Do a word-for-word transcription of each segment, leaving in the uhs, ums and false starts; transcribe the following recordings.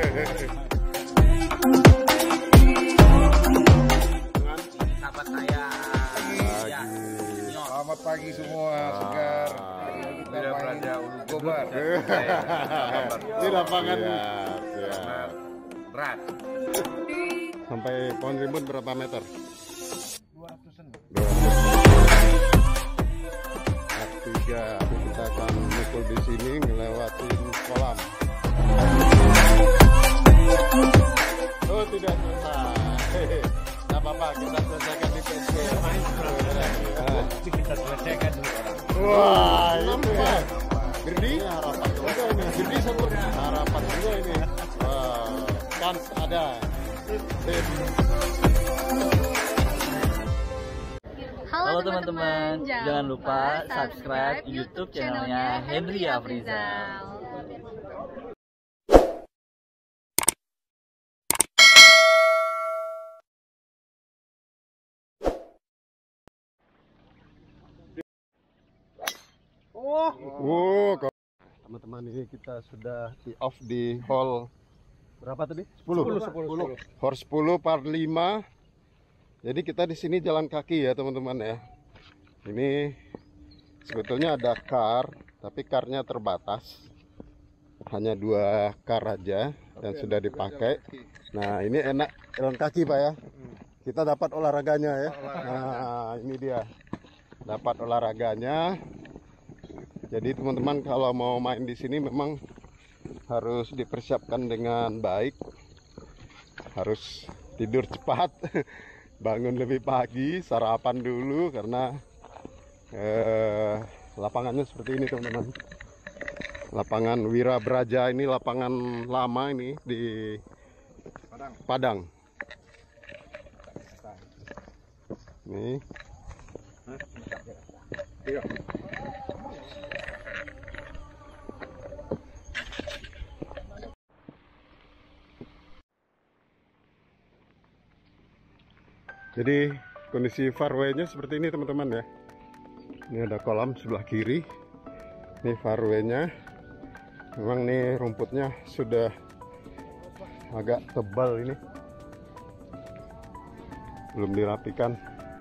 Sahabat saya. Ya. Selamat pagi semua, segar. Tidak berada Ulu Gobar. Di lapangan berat. sampai Pohon Rimbun berapa meter? dua ratusan. Part tiga kita akan mikul di sini ngelewatin kolam. Oh tidak selesai. Tidak apa-apa, kita selesaikan di P S K. Kita selesaikan dulu. Wah, ini ya. Gerdi harapan juga ini. Gerdi sama harapan juga ini. Wah, kans ada. Halo teman-teman, jangan lupa subscribe YouTube channelnya Henry Afrizal. Oh, oh teman-teman, ini kita sudah di off di hall berapa tadi? sepuluh. sepuluh. Hall sepuluh part lima. Jadi kita di sini jalan kaki ya teman-teman ya. Ini sebetulnya ada kar, tapi karnya terbatas. Hanya dua kar aja yang sudah dipakai. Nah, ini enak jalan kaki Pak ya. Kita dapat olahraganya ya. Nah, ini dia. Dapat olahraganya. Jadi teman-teman kalau mau main di sini memang harus dipersiapkan dengan baik. Harus tidur cepat, bangun lebih pagi, sarapan dulu karena eh, lapangannya seperti ini teman-teman. Lapangan Wira Braja ini lapangan lama ini di Padang. Nih. Jadi kondisi fairway-nya seperti ini teman-teman ya. Ini ada kolam sebelah kiri. Ini fairway-nya. Memang nih rumputnya sudah agak tebal ini. Belum dirapikan.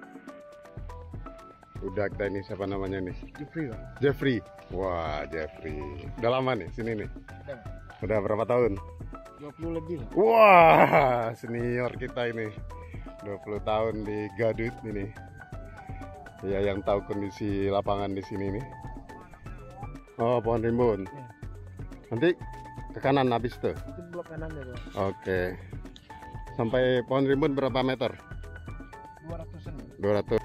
Udah kita ini siapa namanya nih? Jeffrey Pak. Jeffrey. Wah, Jeffrey. Udah lama nih sini nih. Udah berapa tahun? dua puluh lebih. Wah, senior kita ini. dua puluh tahun di Gadut ini. Ya, yang tahu kondisi lapangan di sini nih. Oh, Pohon Rimbun. Ya. Nanti ke kanan habis tuh. Itu blok kanan ya Pak. Oke. Sampai Pohon Rimbun berapa meter? dua ratusan. dua ratus.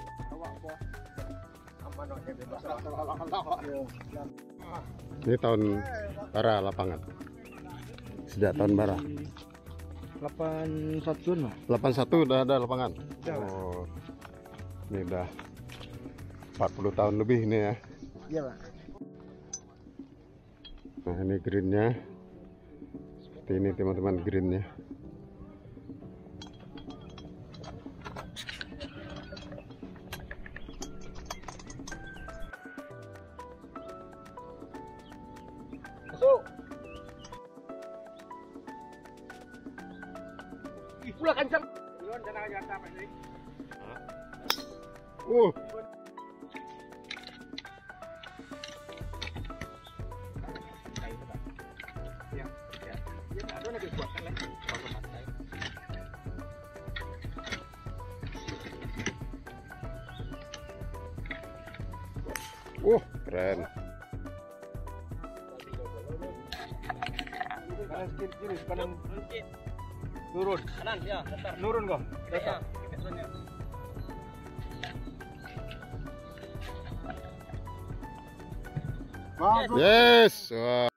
Ini tahun bara lapangan. Sejak tahun bara. delapan satu lah. delapan satu udah ada lapangan. Ya, oh. Ini udah empat puluh tahun lebih ini ya. Iya Pak. Nah, ini greennya. Seperti ini teman-teman greennya. Masuk. Pula kencang. Duluan jangan jangan sampai sini. Uh. Ya, ya. Ya, ada lagi buatkan lagi. Uh, keren. Kanan kiri kiri kanan. Turun. Kanan ya, bentar. Nurun kok. Ya, turunnya. Yes. Wah.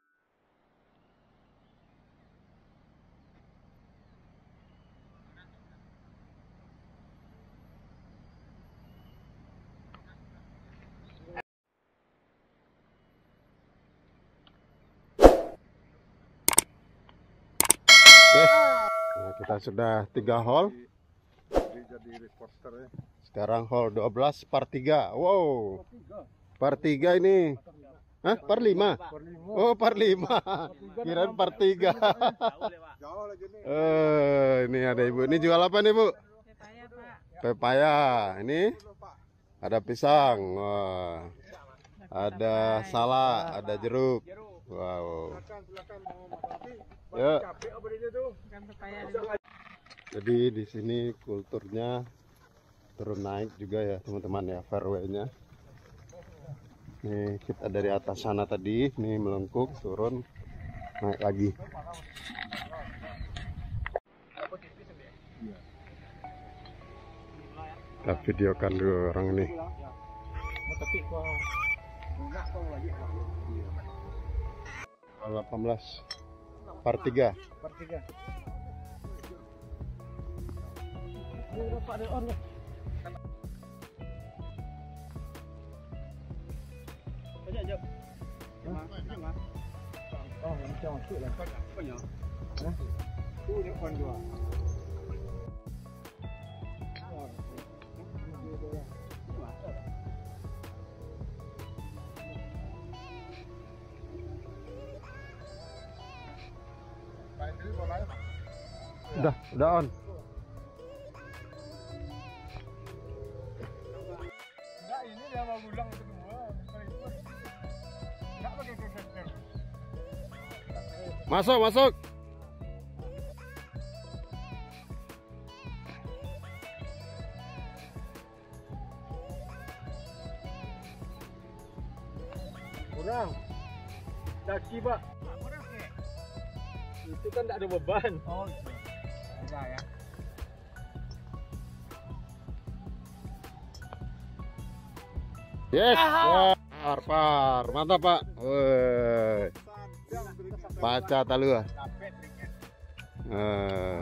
Nah, kita sudah tiga hole. Sekarang hole dua belas part tiga. Wow. Part tiga ini. Hah? Par lima? Oh, par lima. Kirain par tiga. Eh, ini ada ibu. Ini jual apa nih, Bu? Pepaya, Pak. Pepaya. Ini ada pisang. Wah. Ada salak, ada jeruk. Wow. Ya. Bukan pepaya dulu. Jadi di sini kulturnya turun naik juga ya, teman-teman ya, fairway-nya. Nih kita dari atas sana tadi, nih melengkung, turun, naik lagi. Kita videokan dulu orang ini. delapan belas par tiga. Par tiga. Oh, macam masuk lah. Hah? Tu dia kon dua. Udah, udah on. Enggak, ini dia mau ulang kedua. Enggak pakai kekekek. Masuk, masuk. Kurang. Daki, Pak. Itu kan tak ada beban. Oh, ada ya. Yes, wah, par, par, mantap Pak. Woi, baca talua. Eh,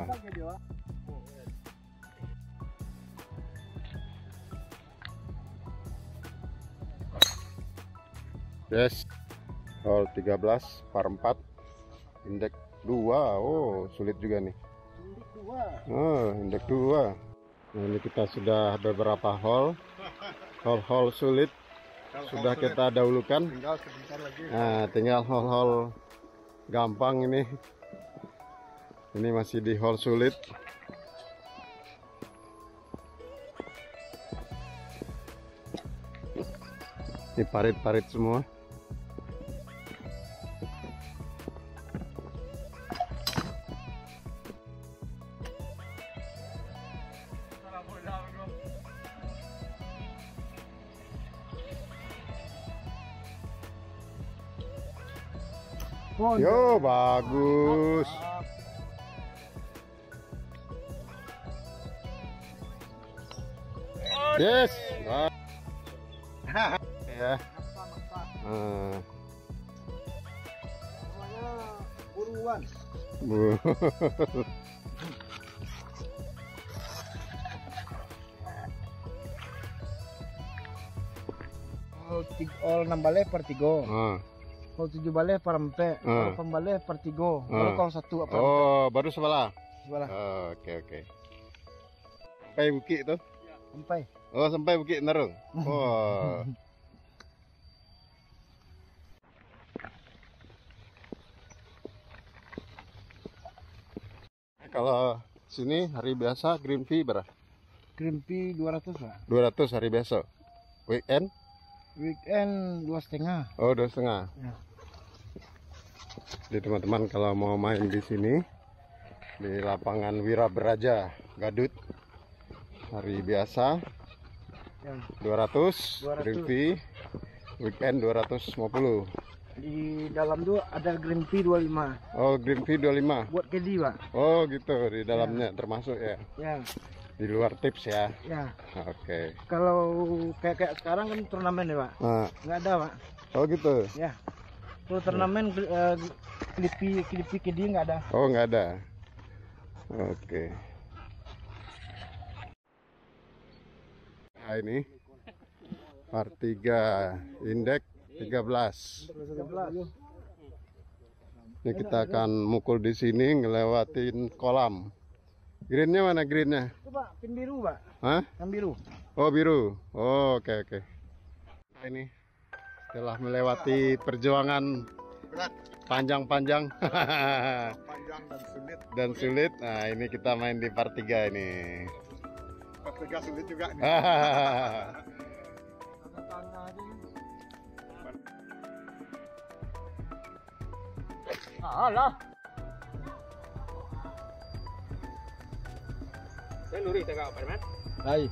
yes, hole tiga belas, par empat, indeks dua. Oh, sulit juga nih. Oh, indeks dua. Nah, ini kita sudah beberapa hole. Hole-hole sulit sudah kita dahulukan. Nah, tinggal hole-hole gampang ini. Ini masih di hole sulit. Ini parit-parit semua. Yo, bagus. Yes. Ah. Ya. Ah. Buruan. Bu. All tiga, all enam balai per tiga. Ah. Kalau tujuh balai per empat, Ah. kalau delapan balai per tiga, Ah. baru kau satu apa? Oh, baru sebelah. Sebelah. Oh, oke oke. Sampai bukit tuh. Sampai. Oh, sampai bukit Narung. Oh. Kalau sini hari biasa green fee berapa? Green fee dua ratus Pak. dua ratus hari biasa. Weekend? Weekend dua setengah. Oh, dua setengah. Ya. Jadi teman-teman kalau mau main di sini di lapangan Wiraberaja Gadut hari biasa Ya. dua ratus, dua ratus. green fee, weekend dua ratus lima puluh. Di dalam tuh ada green fee dua puluh lima. Oh, green fee dua puluh lima. Buat kedi Pak. Oh, gitu di dalamnya termasuk ya. Ya. Di luar tips ya. Ya. Oke. Kalau kayak kayak sekarang kan turnamen ya Pak. Nah, Nggak ada Pak. oh gitu. Ya. Kalau turnamen uh, klipi klipi kedi nggak ada. Oh, nggak ada. Oke. Nah, ini par tiga, indeks tiga belas. Ini kita akan mukul di sini ngelewatin kolam. Greennya mana greennya? Itu Pak, pin biru Pak. Hah? Yang biru. Oh, biru. Oh, oke oke. Ini Telah melewati perjuangan Berat. panjang-panjang Panjang dan sulit. dan sulit. Nah, ini kita main di part tiga ini. Part tiga sulit juga nih. Alah. Saya luri tengok Pak Mat. Baik.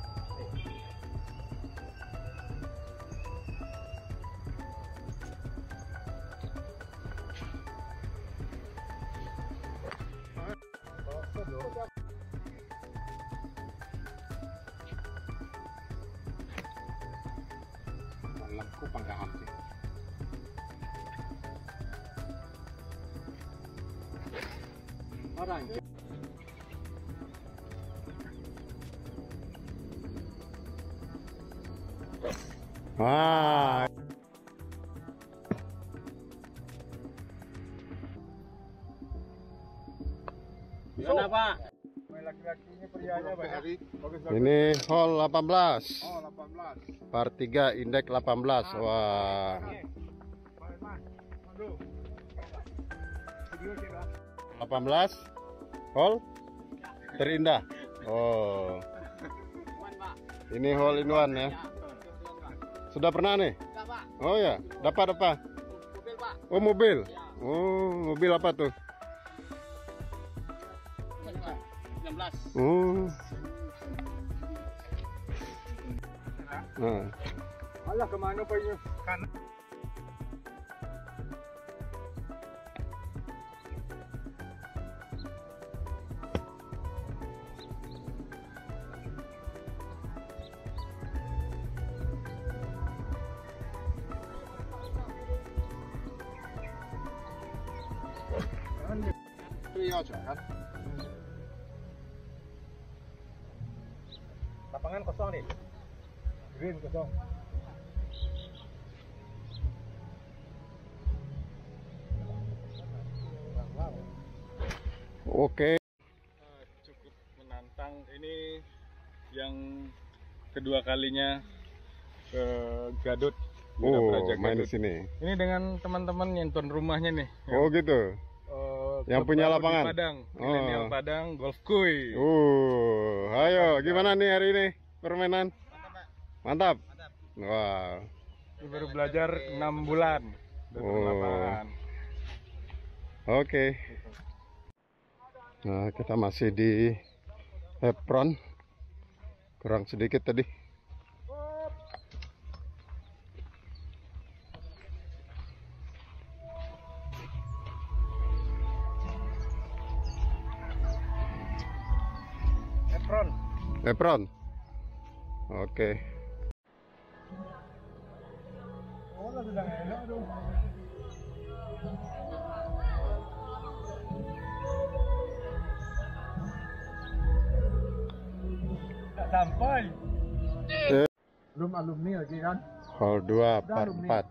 Malamku panggahan sih. Orang. Wah. Gimana Pak? Laki-laki ini prianya Pak. Ini hall delapan belas. Oh, delapan belas. Part tiga indeks delapan belas. Wah. Pak Mat. Aduh. Video kita. delapan belas hall terindah. Oh. Ini hall in one ya. Sudah pernah nih? Oh ya, dapat apa? Oh mobil. Oh mobil apa tuh? enam belas. Oh. Nah. Alah kemana Pak ini? Kanan. Itu kan? Lapangan kosong nih. Green kosong. Oke. Cukup menantang. Ini yang kedua kalinya ke Gadut. Wira Oh, Praja main di Gadut. sini. Ini dengan teman-teman yang tuan rumahnya nih. Oh gitu. Eh, Yang klub punya baru di lapangan? Padang, Oh. Milenial Padang Golf Kuy. Uh, ayo gimana nih hari ini permainan? Mantap. Wah. Ini baru belajar enam bulan. Udah turun Oh. lapangan. Oke. Nah, kita masih di apron. Kurang sedikit tadi. Apron. Apron. Oke. Oh, lah bilang enak tuh. Tak sampai. Eh. Belum alumni lagi kan? Hall dua part empat.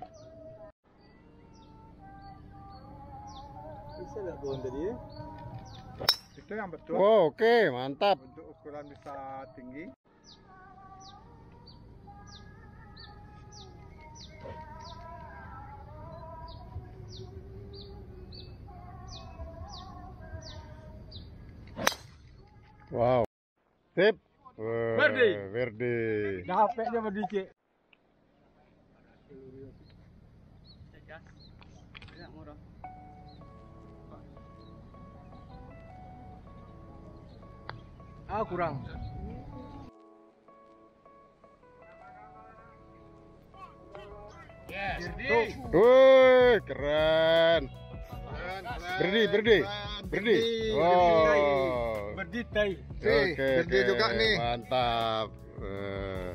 Bisa lihat pohon tadi ya? Itu yang betul. Oh, oke, mantap. Untuk ukuran bisa tinggi. Wow. Tip. Wah, Verdi. Verdi. Dapetnya berdikit. Ah kurang. Wih, keren. Berdi, berdi, berdi. Wow. Berditai. Oke, Berdi oke, juga nih. mantap. Eh.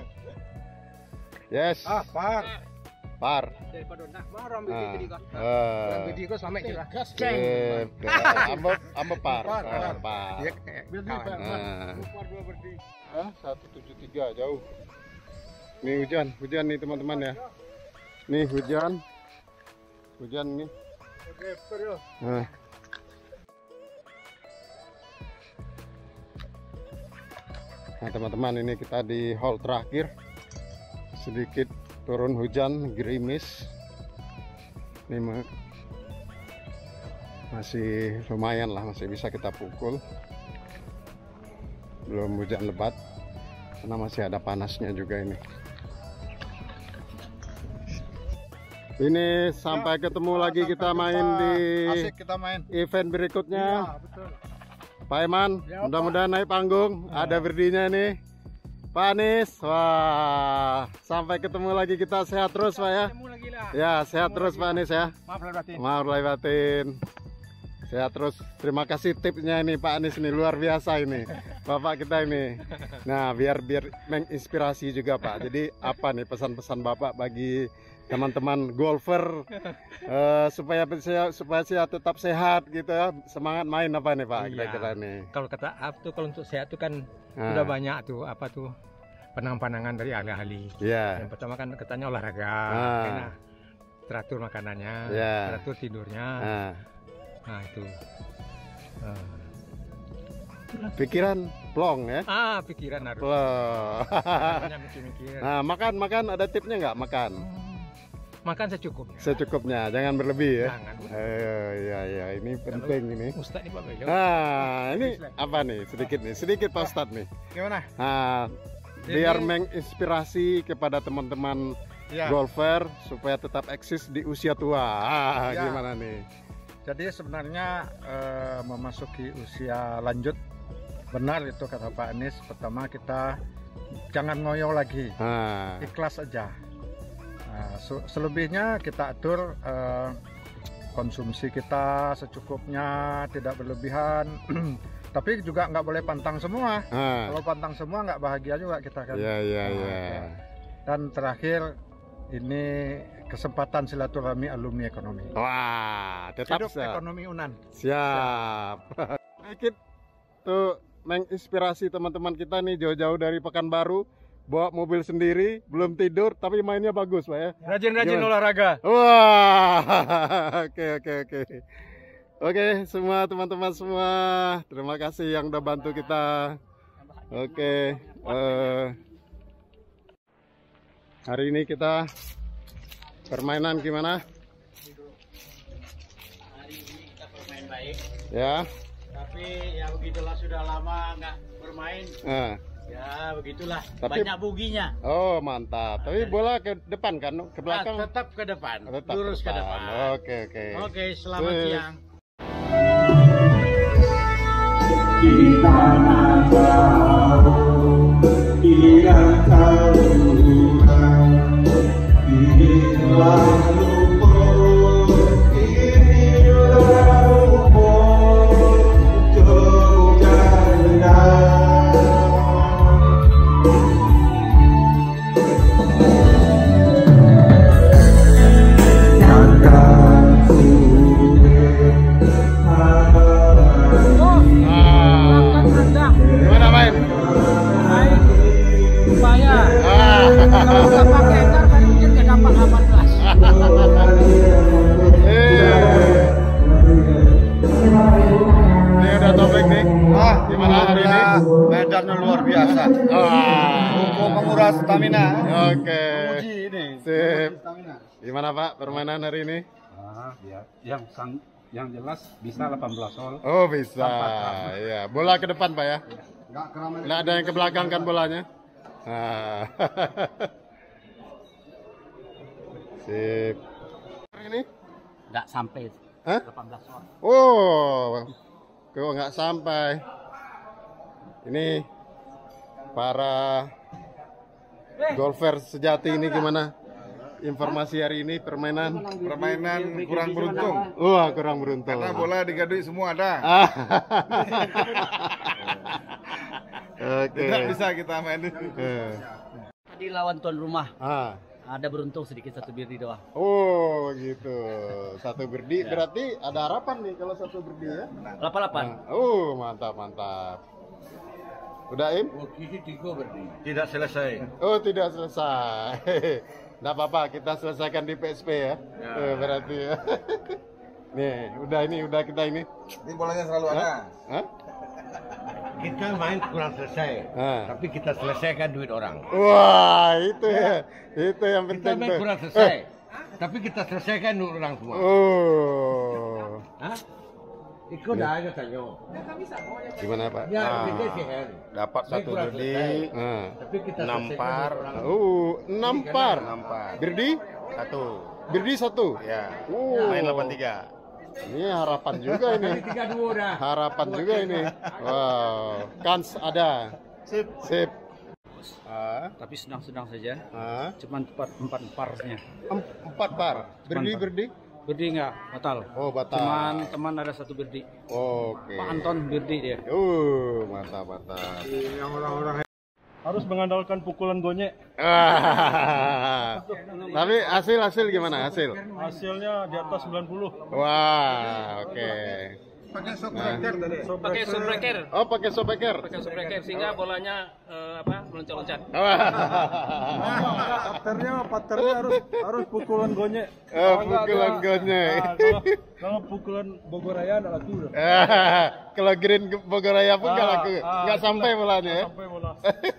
Yes, Ah, par. par. Daripada nak marah ambil Ah, tadi kau. ah. Bedi kau sama jelas. Sip. Ambo, ambo par. Par, Ah, par. par. Dia berdi par. Ah. Par dua berdi. Ah, seratus tujuh puluh tiga jauh. Nih hujan, hujan nih teman-teman ya. Nih hujan, hujan nih. Oke, per yo. Nah. Nah teman-teman, ini kita di hall terakhir. Sedikit turun hujan, gerimis. Ini ma- masih lumayan lah, masih bisa kita pukul. Belum hujan lebat, karena masih ada panasnya juga ini. Ini sampai ketemu lagi kita main di Asik kita main. event berikutnya. Iya, betul. Pak Iman, Ya, mudah-mudahan naik panggung. Ada berdinya nih. Pak Anies, wah, sampai ketemu lagi, kita sehat terus Pak ya. Ketemu lagi lah. Ya, sehat terus Pak Anies ya. Maaf lahir batin. Maaf lahir batin. Sehat terus. Terima kasih tipsnya ini Pak Anies, ini luar biasa ini. Bapak kita ini. Nah, biar biar menginspirasi juga Pak. Jadi apa nih pesan-pesan Bapak bagi teman-teman golfer eh, supaya saya supaya saya tetap sehat gitu ya, semangat main apa nih Pak kira-kira nih. Kalau kata Ab tuh, kalau untuk sehat tuh kan Ah. udah banyak tuh apa tuh pandangan-pandangan dari ahli-ahli. Ya. Yang pertama kan katanya olahraga, Ah. karena teratur makanannya, Ya. teratur tidurnya. Nah, Nah itu. Ah. pikiran plong ya. Ah, pikiran harus. Plong. Banyak mikir-mikir. Nah, makan makan ada tipnya nggak makan? Makan secukupnya. Secukupnya, jangan berlebih ya. Jangan. Eh, ya ya, ini penting ini. Ustaz nih Pak Bejo. Nah, ini apa nih? Sedikit nih, sedikit Pak Ustadz nih. Gimana? Nah, biar menginspirasi kepada teman-teman Ya. golfer supaya tetap eksis di usia tua. Ah, Ya. gimana nih? Jadi sebenarnya eh, memasuki usia lanjut, benar itu kata Pak Anies. Pertama kita jangan ngoyo lagi, Nah, ikhlas aja. Nah, se- selebihnya kita atur eh, konsumsi kita secukupnya, tidak berlebihan. Tapi juga nggak boleh pantang semua. nah, Kalau pantang semua nggak bahagia juga kita kan. ya ya Nah, ya. Dan terakhir ini kesempatan silaturahmi alumni ekonomi. Wah, tetap Hidup siap. ekonomi Unan. Siap. Sedikit tuh menginspirasi teman-teman kita nih jauh-jauh dari Pekanbaru, bawa mobil sendiri, belum tidur tapi mainnya bagus Pak ya. Rajin-rajin Gimana? olahraga. Wah, oke oke oke. Oke, semua teman-teman semua, terima kasih yang udah bantu kita. Oke, eh, hari ini kita permainan gimana? Hari ini kita bermain baik, Ya, tapi ya begitulah, sudah lama nggak bermain. nah. Ya begitulah, Tapi- banyak buginya. Oh mantap. Tapi bola ke depan kan, ke belakang? Ah, tetap ke depan, Tetap lurus ke depan. Oke oke. Oke, selamat Sip. siang. Gimana main? Supaya Ah. kalau nggak pakai ntar kan mungkin nggak dapat delapan belas. Eh. Ini udah topik nih. Ah, gimana hari ini? Medannya luar biasa. Wah. Untuk menguras stamina. Oke. Uji ini. Sip. Stamina. Gimana Pak permainan hari ini? Ah, ya. Yang sang, yang jelas bisa delapan belas hole. Oh bisa. Iya, bola ke depan Pak ya. Nggak keramaian. Nggak ada yang ke belakang kan bolanya? Nah. Sip. Hari ini? Nggak sampai Hah? delapan belas orang. Oh, kok nggak sampai. Ini para golfer sejati ini gimana? Informasi hari ini permainan? Permainan kurang beruntung. Wah, kurang beruntung. Karena bola digadui semua ada. Ah. Oke. Tidak bisa kita main. Eh. Tadi lawan tuan rumah, Ah. ada beruntung sedikit satu birdie doang. Oh, gitu. Satu berdi berarti ada harapan nih kalau satu berdi ya. delapan delapan. Nah, oh, mantap, mantap. Udah, Im? Tidak selesai. Oh, tidak selesai. Nggak apa-apa, kita selesaikan di P S P ya. Eh, berarti ya. Nih, udah ini, udah kita ini. Ini bolanya selalu ada. Hah? kita main kurang selesai, Ah. tapi kita selesaikan duit orang. Wah, itu ya. Itu yang Kita penting main tuh. kurang selesai, tapi kita selesaikan duit orang semua. Oh. Hah? Ikut dah aja tanya. Gimana Pak? Ya, Ah, kita sih. Dapat Main satu kurang birdi, selesai, ah. tapi kita nampar, selesaikan duit orang. Oh, nampar. nampar. Birdi? Satu. Birdi satu. Ya. Oh. Main delapan tiga. Ini harapan juga ini. Tiga dua dah. Harapan juga ini. Wow. Kans ada. Sip. Sip. Ah, Tapi sedang-sedang saja. ah. Cuman tepat empat parnya. Em- Empat par. Birdi, Empat. birdi. Birdi enggak batal. Oh, batal. Cuman teman ada satu birdi. Oke. Pak Anton birdi dia. Uh, mantap, mantap. Harus mengandalkan pukulan gonyek. Ah. Tapi hasil hasil gimana hasil? Hasilnya di atas sembilan puluh. Wah, oke. Pakai Nah. Pakai subbreaker, Oh, pakai sobeker. pakai subbreaker sehingga bolanya eh, apa meloncat-loncat. Patternya, patternya harus harus pukulan gonyek. Oh, pukulan gonyek. Nah, kalau, kalau pukulan Bogoraya nggak laku. udah. Kalau Green Bogoraya pun nggak Ah, laku, ah, nggak sampai bolanya ya. Sampai bola.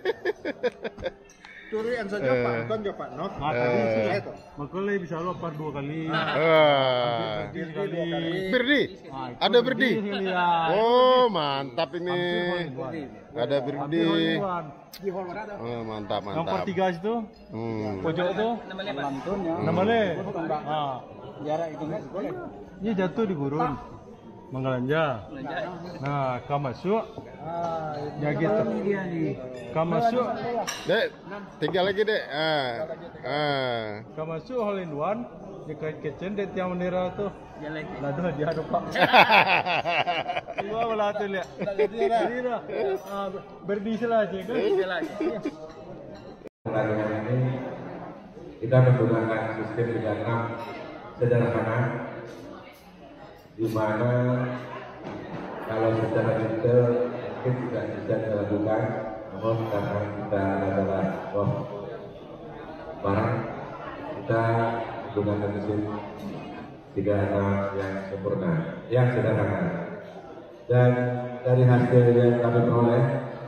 Curian saja Pak Anton ya Pak Nok. Nah, tadi Eh. sih Makanya bisa lompat dua kali. Wah. Tiga kali. Birdi, ada Birdi. Oh, mantap ini. Ada Birdi. Oh, mantap, Nomor mantap. tiga itu Hmm. pojok itu namanya. Ah. Ini jatuh di gurun. Menggalanja. Nah, kamasuk. Ya gitu. Kamasuk. Dek, tiga lagi dek. Ah. Ah. Kamasuk hole in one. Dikait kecen dek tiang bendera tuh. Lalu dia ada pak. Dua belah tuh lihat. Jadi dah. Ah, berdisilah aja kan. Pertandingan ini kita menggunakan sistem tiga enam sederhana, di mana kalau secara detail mungkin tidak bisa dilakukan, namun karena kita adalah bos barang, kita menggunakan sistem tiga enam yang sempurna, yang sederhana. Dan dari hasil yang kami peroleh,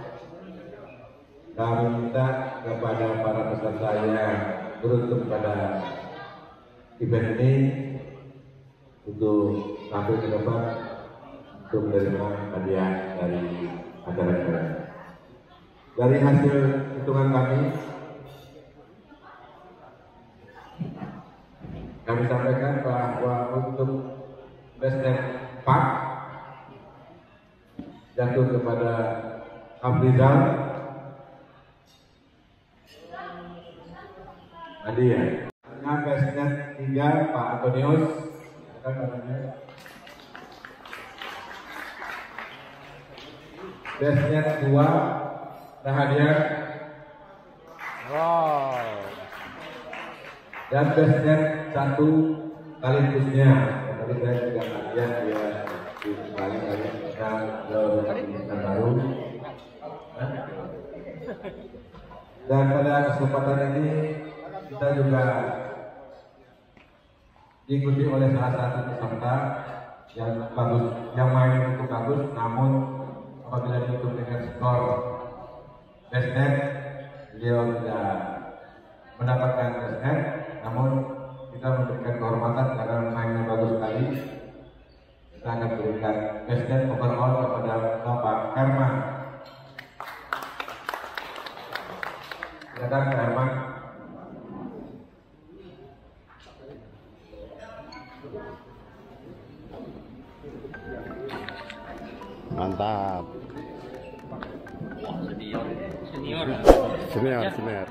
kami minta kepada para peserta yang beruntung pada event ini untuk tampil ke depan untuk menerima hadiah dari acara ini. Dari hasil hitungan kami, kami sampaikan bahwa untuk Bestnet Park jatuh kepada Afrizal hadiah. Dengan Bestnet tiga Pak Antonius, kan namanya. Bestnet dua Rahadian. Wow. Dan bestnet satu kali pusnya. Tadi saya juga lihat dia di kali kali kita ke baru. Dan pada kesempatan ini kita juga diikuti oleh salah satu peserta yang bagus, yang main cukup bagus, namun apabila dihitung dengan skor bestnet, beliau tidak mendapatkan bestnet, namun kita memberikan kehormatan karena mainnya bagus sekali. Kita akan berikan bestnet overall kepada Bapak Herman. Silakan Pak Herman. Mantap. Senior, senior. Senior, senior.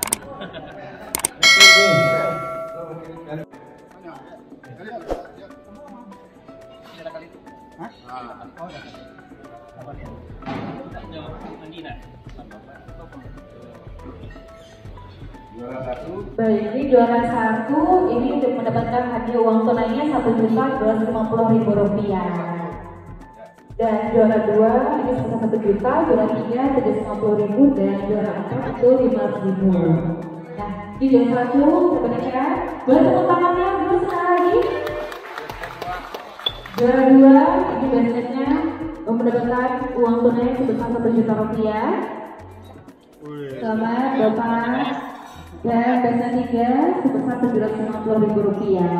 Baik, ini juara satu ini untuk mendapatkan hadiah uang tunainya satu juta dua ratus lima puluh ribu rupiah. Dan juara dua ini sebesar satu juta, juara tiga tujuh ratus lima puluh ribu dan juara empat itu lima ratus ribu. Nah, di juara satu sebenarnya boleh tepuk tangannya dulu sekali lagi. Juara dua ini biasanya mendapatkan uang tunai sebesar satu juta rupiah. Selamat Bapak. Dan best tiga sebesar tujuh ratus lima puluh ribu rupiah.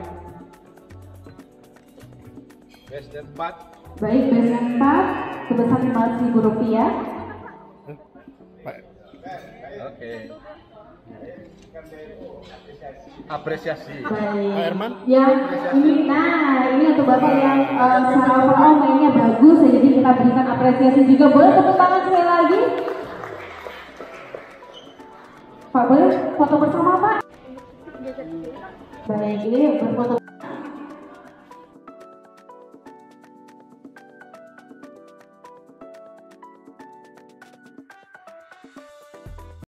Best empat. Baik, best empat sebesar lima ratus ribu rupiah. Oke. Apresiasi. Baik. Pak Herman? Ya, ini, nah ini untuk Bapak yang uh, secara overall mainnya bagus, ya, jadi kita berikan apresiasi juga. Boleh tepuk tangan sekali lagi? Pak, boleh foto bersama Pak? Baik, ini berfoto.